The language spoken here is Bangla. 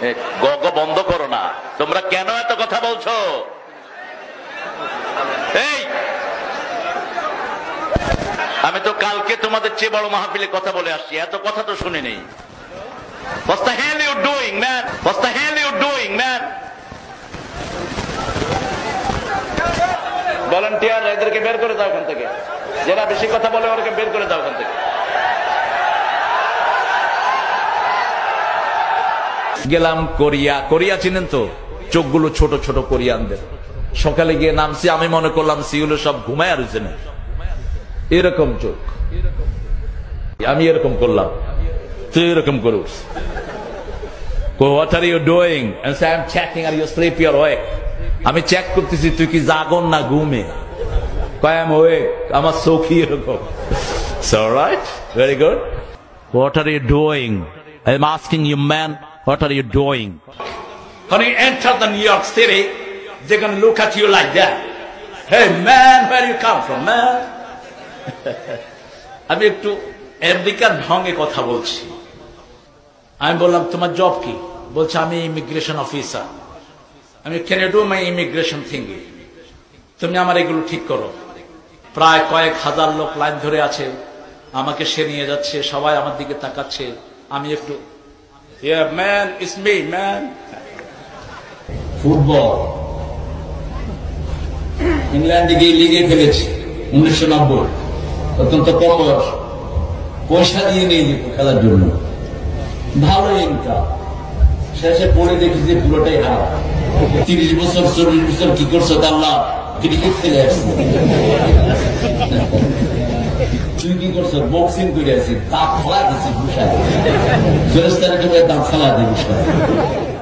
গগ বন্ধ করো না, তোমরা কেন এত কথা বলছো? এই আমি তো কালকে তোমাদের চেয়ে বড় মাহফিলে কথা বলে আসছি, এত কথা তো শুনি নেই। What the hell you doing, man? What the hell you doing, man? Volunteer এদেরকে বের করে দাও ওখান থেকে, যারা বেশি কথা বলে ওদেরকে বের করে দাও ওখান থেকে। গেলাম কোরিয়া, কোরিয়া চিনেন তো, চোখগুলো ছোট ছোট কোরিয়ানদের। সকালে গিয়ে নামছি, আমি মনে করলাম সিউলে সব ঘুমায় রয়েছে না, এরকম চোখ। আমি এরকম করলাম, তুই এরকম করুস। What are you doing? And say I'm checking, are you sleepy or awake? আমি চেক করতেছি তুই কি জাগন না ঘুমে। কয় I'm awake, আমার চোখই এরকম। So right, very good. What are you doing? I'm asking you, man, what are you doing? When you enter the New York City, they're gonna look at you like that. Hey man, where you come from, man? আমি একটু আমেরিকার ঢঙে কথা বলছি। আমি বললাম তোমার জব কি? বলছে আমি ইমিগ্রেশন অফিসার। আমি can you do my immigration thinking, তুমি আমার এগুলো ঠিক করো। প্রায় কয়েক হাজার লোক লাইন ধরে আছে, আমাকে সে নিয়ে যাচ্ছে, সবাই আমার দিকে তাকাচ্ছে। আমি একটু man it's me man. Football ইংল্যান্ডে গিয়ে লিগে খেলেছি 1990, অত্যন্ত কম বয়স, পয়সা দিয়ে নিয়ে যেত খেলার জন্য, ভালো ইনকাম। শেষে পড়ে দেখি যে পুরোটাই হারা। 30 বছর 40 বছর কি করছো আল্লাহ, ক্রিকেট খেলে আসছি। তুই কি করছো? বক্সিং করে আসি, দাঁত ফেলা দিচ্ছি, দাঁত ফেলা দিবি।